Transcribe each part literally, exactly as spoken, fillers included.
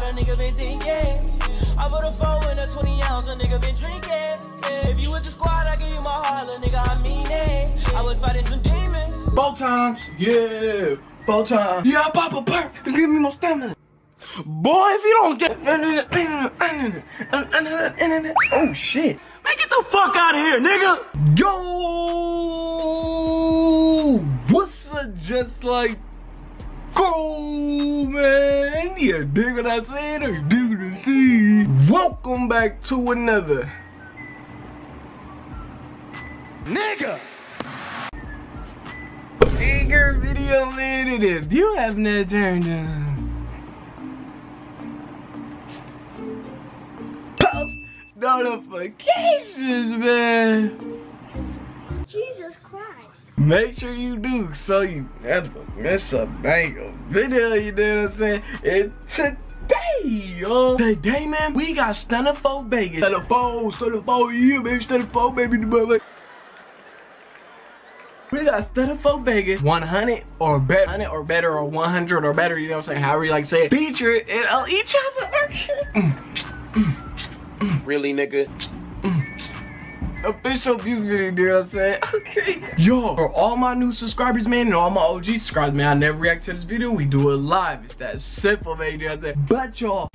a nigga been thinking. I put a four in a twenty ounce, a nigga been drinking. Yeah, if you with the squad, I give you my heart, little nigga, I mean it. I was fighting some demons. Four times, yeah, four times. Yeah, pop a perk, just give me more stamina. Boy, if you don't get oh shit. Man, get the fuck out of here, nigga. Yo, what's up, just like go, man? You dig what I said or you dig what I see? Welcome back to another nigga bigger video, man. And if you have not turned on post notifications, man, Jesus Christ, make sure you do so you never miss a banger video, you know what I'm saying? And today, yo, today, man, we got Stunna four Vegas. Stunna four, Stunna four, yeah, baby, Stunna four, baby, the mother. We got Stunna four Vegas, one hundred or better, one hundred or better, or one hundred or better, you know what I'm saying, however you like to say it, featured in uh, each other. Mm, mm, mm, really, nigga? Mm. Official music video, you know what I'm saying? Okay. Yo, for all my new subscribers, man, and all my O G subscribers, man, I never react to this video. We do it live. It's that simple, man, you know what I'm saying? But y'all,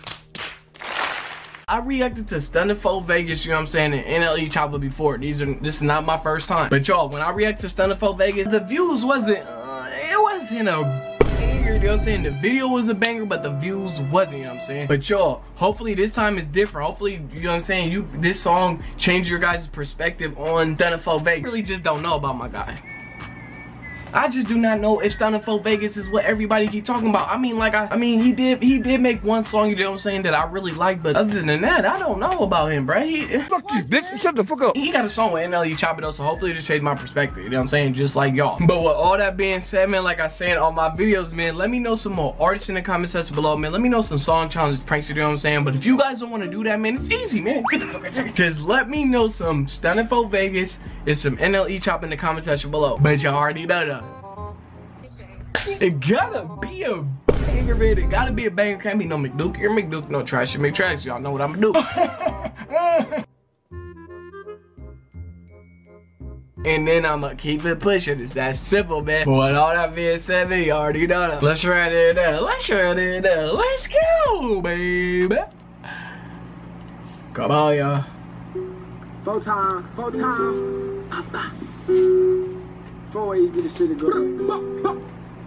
I reacted to Stunna four Vegas, you know what I'm saying, and N L E Choppa before. These are, this is not my first time. But y'all, when I react to Stunna four Vegas, the views wasn't, uh, it wasn't a banger, you know what I'm saying? The video was a banger, but the views wasn't, you know what I'm saying? But y'all, hopefully this time is different. Hopefully, you know what I'm saying, you this song changed your guys' perspective on Stunna four Vegas. I really just don't know about my guy. I just do not know if Stunna four Vegas is what everybody keep talking about. I mean, like, I, I mean, he did, he did make one song, you know what I'm saying, that I really like, but other than that, I don't know about him, bruh. He, fuck you, bitch, shut the fuck up. He got a song with N L E Choppa though, so hopefully it just changed my perspective, you know what I'm saying, just like y'all. But with all that being said, man, like I said on my videos, man, let me know some more artists in the comment section below, man. Let me know some song challenges, pranks, you know what I'm saying. But if you guys don't want to do that, man, it's easy, man. Just let me know some Stunna four Vegas and some N L E Choppa in the comment section below. But y'all already know that. It gotta be a banger, man. It gotta be a banger. Can't be no McDuke. You're McDuke, no trash. You make tracks. Y'all know what I'm gonna do. And then I'ma keep it pushing. It's that simple, man. But with all that being said, man, you already know that. Let's run it down. Let's run it down. Let's go, baby. Come on, y'all. Four time, four time. Four, you get the shit to go.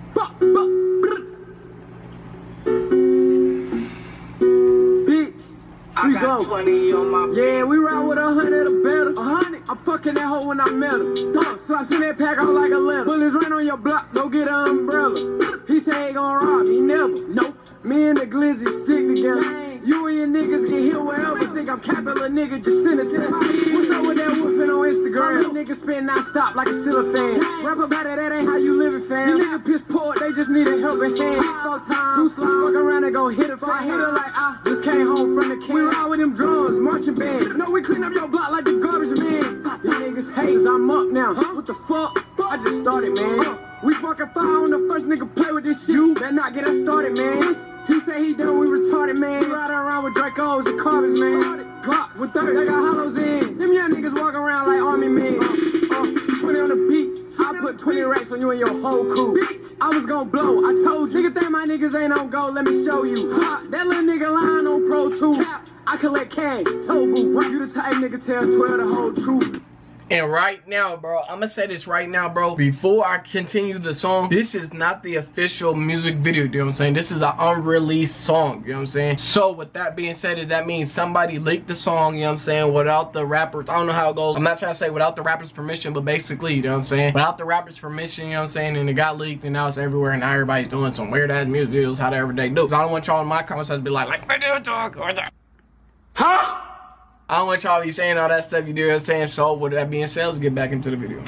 Bitch, I got go. twenty on my yeah, we ride with a hundred or better. A hundred, I'm fucking that hoe when I met her. Duh, so I send that pack out like a letter. Bullets rain on your block, go get an umbrella. He say he gon' rob me, never. Nope. Me and the glizzy stick together. You and your niggas get hit wherever. Think I'm capping a nigga, just send it to us. What's up with that whooping on Instagram? These niggas spin non-stop like a Silla fan. Rap about it, that ain't how you living, fam. These niggas piss poor, they just need a helping hand. Four times, too slow, fuck around and go hit it. I hit her like I just came home from the camp. We ride with them drums, marching band. No, we clean up your block like the garbage man. These niggas hate, I'm up now. What the fuck? I just started, man. We fucking fire on the first nigga play with this shit. You better not get us started, man. He say he done, we retarded, man. We riding around with Dracos and carbons, man. Glock with thirty, they got hollows in. Them young niggas walking around like army men. Uh, uh, twenty on the beat, I put twenty racks on you and your whole crew. I was gonna blow, I told you. Nigga think my niggas ain't on go, let me show you. Uh, that little nigga lying on Pro two. I collect cash, toe boo. You the type nigga tell twelve the whole truth. And right now, bro, I'm gonna say this right now, bro. Before I continue the song, this is not the official music video, you know what I'm saying? This is an unreleased song, you know what I'm saying? So with that being said, does that mean somebody leaked the song, you know what I'm saying, without the rappers? I don't know how it goes. I'm not trying to say without the rapper's permission, but basically, you know what I'm saying? Without the rapper's permission, you know what I'm saying? And it got leaked and now it's everywhere and now everybody's doing some weird ass music videos, however they do. So I don't want y'all in my comments to be like, like, what do you talk or that? Huh? I don't want y'all to be saying all that stuff, you know what I'm saying? So with that being said, let's get back into the video.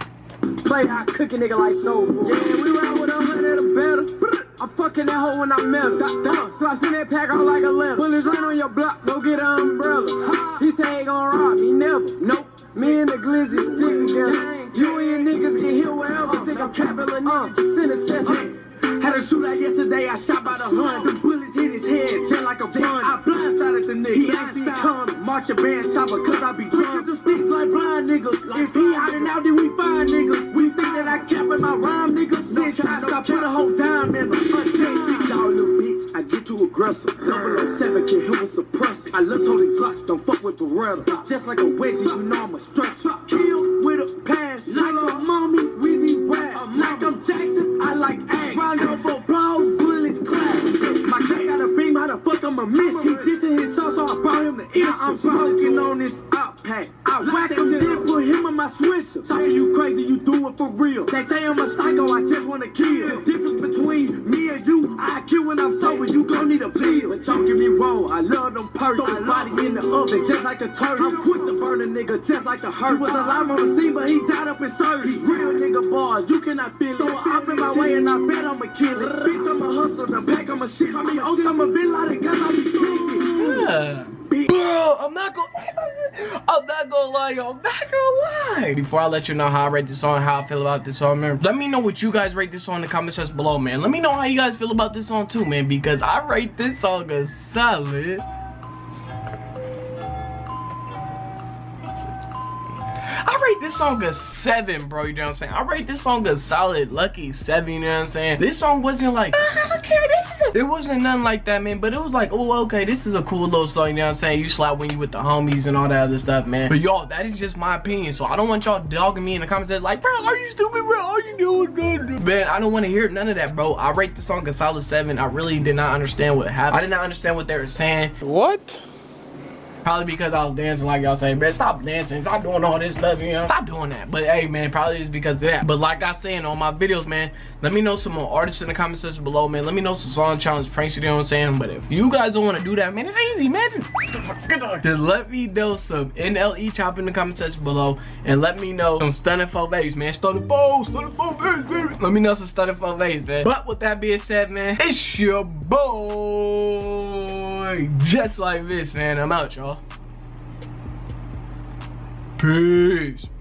Play how I cook a nigga like soul food. Yeah, we ride with a hundred or better. I'm fucking that hoe when I met her. Duh, so I send that pack out like a letter. Bullets rain on your block, go get an umbrella. He say he gon' rob me, never. Nope. Me and the glizzy stick together. You and your niggas get hit wherever. Think I'm capping a nigga, just send a test. Had a shootout yesterday, I shot by the hun. The bullets hit his head, just like a bun. I blindsided the nigga. He ain't seen come, marching band chopper, cause I be drunk. The sticks like blind niggas. If he hiding out, then we find niggas. We think that I cap in my rhyme, niggas. Then shots, I put a whole dime in them. Unchained, y'all little bitch. I get too aggressive. double oh seven can help us suppress it. I love holding blocks, don't fuck with Beretta. Just like a wedgie, you know I'm a stretch. Kill with a pass, like a mommy, we be rap. Like I'm Jackson, I like ass. Round over balls, bullets clash. My cat got a beam, how the fuck I'm a miss? He dissing his sauce, so I brought him the issue. I'm smoking on this up pack. I whack him, then put him in my swisher. Talking you crazy, you do it for real. They say I'm a psycho, I just wanna kill. The difference between me and you, I kill when I'm sober, you gon' need a pill. But don't get me wrong, I love them perks. Throw his body in the oven, just like a turkey. I'm quick to burn a nigga, just like a hurt. He was alive on the scene, but he died up in surgery. These real nigga bars, you cannot feel it. Throw it up in my way and I bet I'ma kill it. Bitch, I'm a hustler, the pack, I'm a shit. Call me Osama Bin Laden, cause I be kicking. Yeah. Bro, I'm not gonna I'm not gonna lie, y'all. I'm not gonna lie. Before I let you know how I rate this song, how I feel about this song, man, let me know what you guys rate this song in the comment section below, man. Let me know how you guys feel about this song too, man, because I rate this song a solid. I rate this song a seven, bro, you know what I'm saying? I rate this song a solid lucky seven, you know what I'm saying? This song wasn't like, I don't care, this is a... It wasn't nothing like that, man, but it was like, oh, okay, this is a cool little song, you know what I'm saying? You slap when you with the homies and all that other stuff, man. But y'all, that is just my opinion, so I don't want y'all dogging me in the comments like, bro, are you stupid, bro? Are you doing good? Man, I don't want to hear none of that, bro. I rate the song a solid seven. I really did not understand what happened. I did not understand what they were saying. What? Probably because I was dancing like y'all say, man, stop dancing, stop doing all this stuff, you know? Stop doing that. But hey, man, probably it's because of that. But like I say in all my videos, man, let me know some more artists in the comment section below, man. Let me know some song challenge pranks, you know what I'm saying? But if you guys don't want to do that, man, it's easy, man. Just, just let me know some N L E chop in the comment section below. And let me know some stunning four Vegas, man. Stunning four, stunning four Vegas, baby. Let me know some stunning four Vegas, man. But with that being said, man, it's your boy, Just Like This, man. I'm out, y'all. Peace.